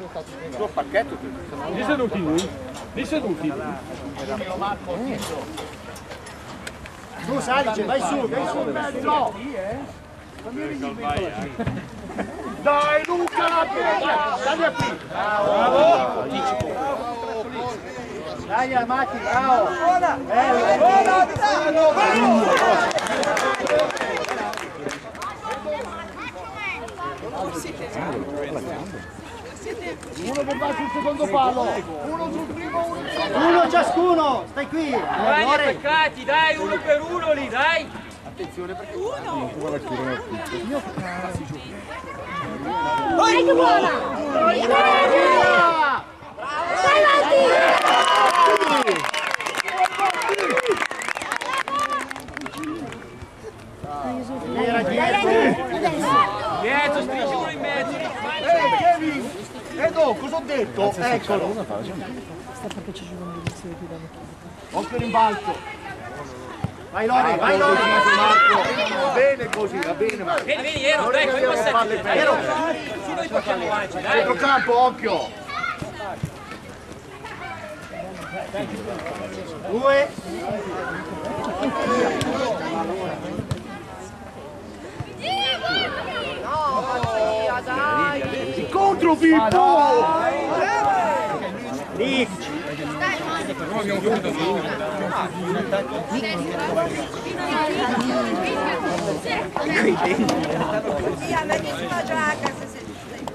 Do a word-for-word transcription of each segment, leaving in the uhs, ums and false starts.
Il tuo pacchetto Lì seduti lui? Lì seduti? Tu Salice, vai su, vai su in mezzo! Dai Luca! Dai qui! Bravo! Dai Amati, bravo! Buona! Uno che va sul secondo palo! Uno sul primo, uno sul secondo! Uno ciascuno! Stai qui! Vai gli attaccati, dai, uno per uno lì, dai! Attenzione perché uno! Dai che buona! Dai avanti! Era dietro! Dietro, stringi uno in mezzo! Ehi Kevin! Edo, cosa ho detto? Eccolo! Occhio rimbalzo! Vai Lore, vai Lore! Marco! Va bene così, va bene Marco! Vieni, vieni, Ero, dai, fai un passetto! Ero! Su noi facciamo avanti, dai! Centrocampo, occhio! Due! No, dai! Incontro Pippo! Nick! Sì, a me nessuna giacca se sei...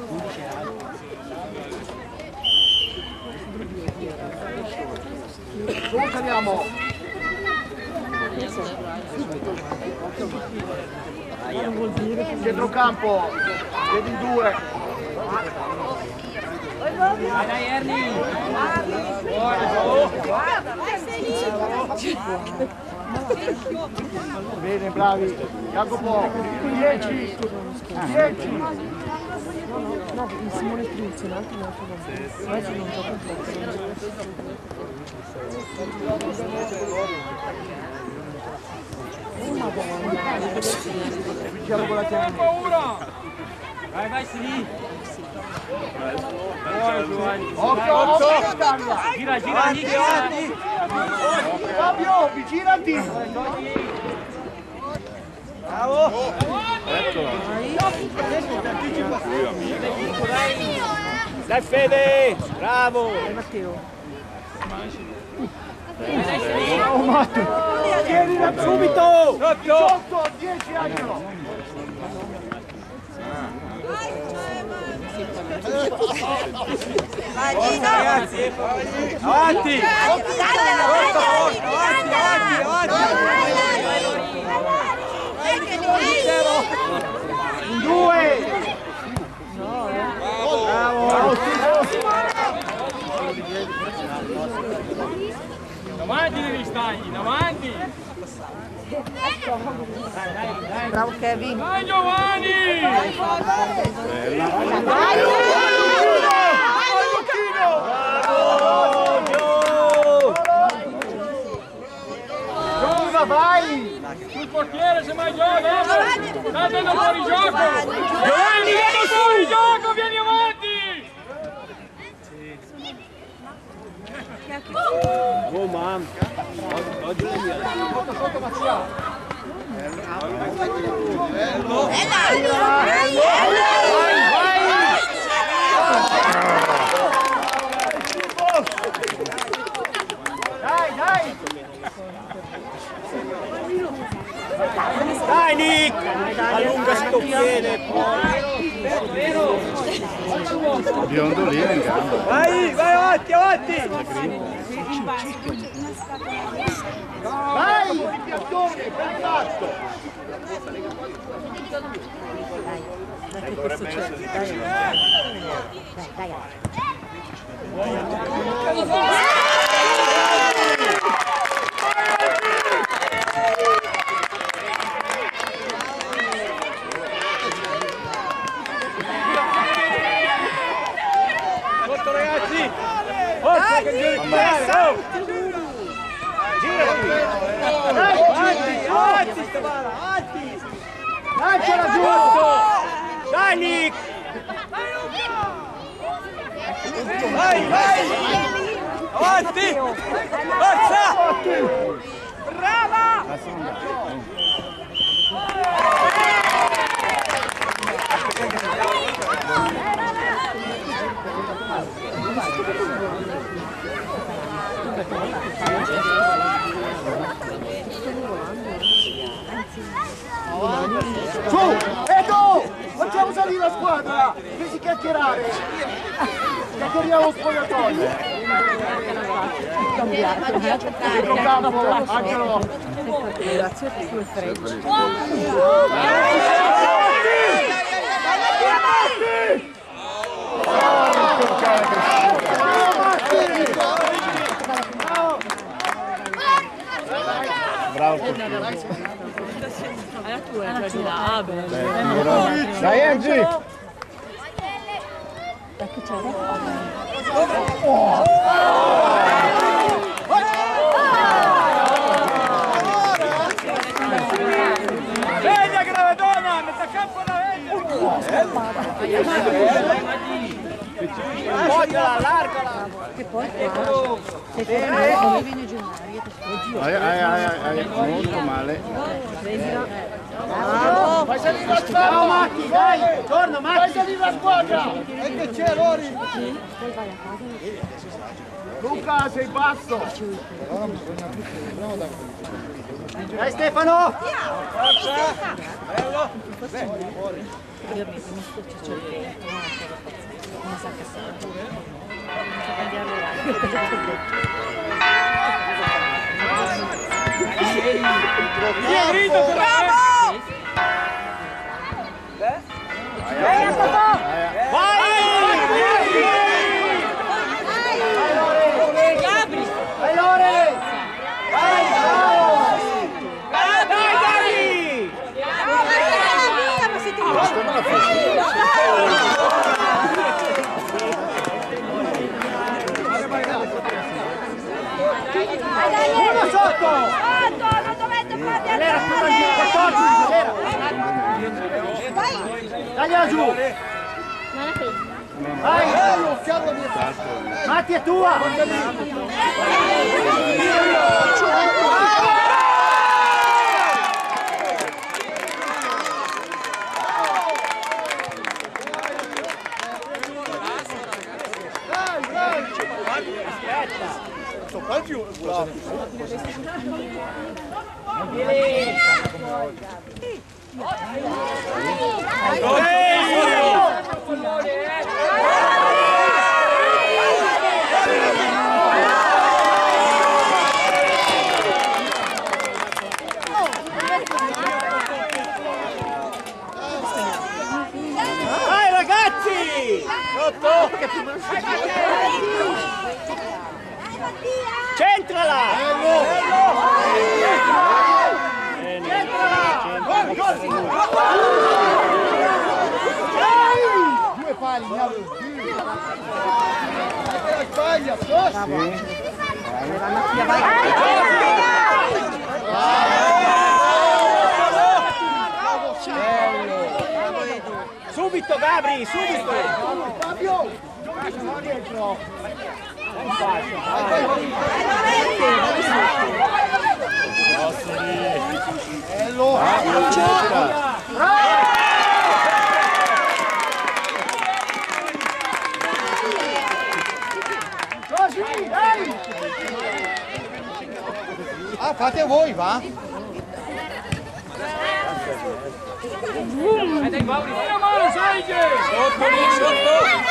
Su, caliamo! Centrocampo! Vedi due! Dai, dai, Ernie! Bene, bravi! Jacopo! dieci! dieci! No, il Simone Prinzi, un altro altro bambino. Adesso non gioca in oh madonna! Diciamo con la chiave! Vai, vai, Siri! Occhio, occhio! Gira, gira, gira! Fabio, avvicinati! Bravo! Dai Fede! Bravo! Dai Matteo! Ciao Matto! Tieni da subito! diciotto, dieci angelo! Vai Gino! Ragazzi! Avanti! Avanti, avanti, avanti! In due! Bravo! Davanti devi stargli, davanti! Bravo Kevin! Dai Giovanni! Gioca, vai! Sul portiere se mai gioca! Date da fuori gioco! Giovanni, vieni fuori gioco, vieni avanti! Oh mamma! Oggi è mia! Sotto, sotto, Mattia! Dai, dai! Dai Nick! Allunga sto piede! Biondolino in gamba. Vai, vai avanti, avanti! Vai! Il piattone, ben fatto! Dai, che questo c'è. Dai, dai, Sotto ragazzi! Occhio che devi tirare! Girati! Avanti, avanti Stefano, avanti! Lanciala giù! Dai Nick! Vai, vai! Avanti! Forza! Brava! Su! Edo! Facciamo salire la squadra! Invece chiacchierare! Chiacchieriamo lo spogliatoio! Dentro campo, anche no! Grazie per il freddo. Bravo. È la tua, è la tua. Ah, bene. Dai, Angie! Che c'è? Veglia Gravedona, metà campo la veglia! Vogliola, allargala! Che poi se come viene gennaio Hai, hai, hai, hai molto male. Fai salire la squadra! Ciao Matti, dai! Torna Matti! Fai salire la squadra! E che c'è Lori? Luca, sei basso! Dai Stefano! Bello! ovviamente mi scoccia certo non sa che sta non sa cambiare Uno sotto! Sotto, non dovete fare Vai! Tagliala giù! Vai! Matti è tua! Vai ragazzi! Centrala! Due pali, sbaglia, subito Gabri, subito! Fabio! Dietro! Bello! Così, dai! Ah, fate voi, va? Dai Mauri, tira mano, sai che! Sotto lì, sotto!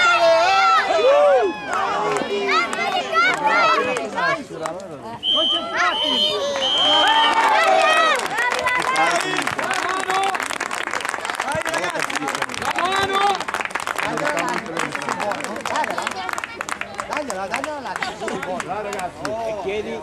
Concentrati! Dagliela, dagliela là, dai ragazzi, e chiedi.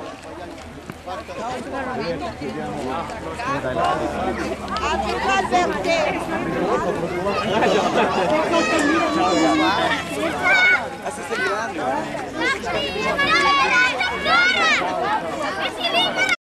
Ciao,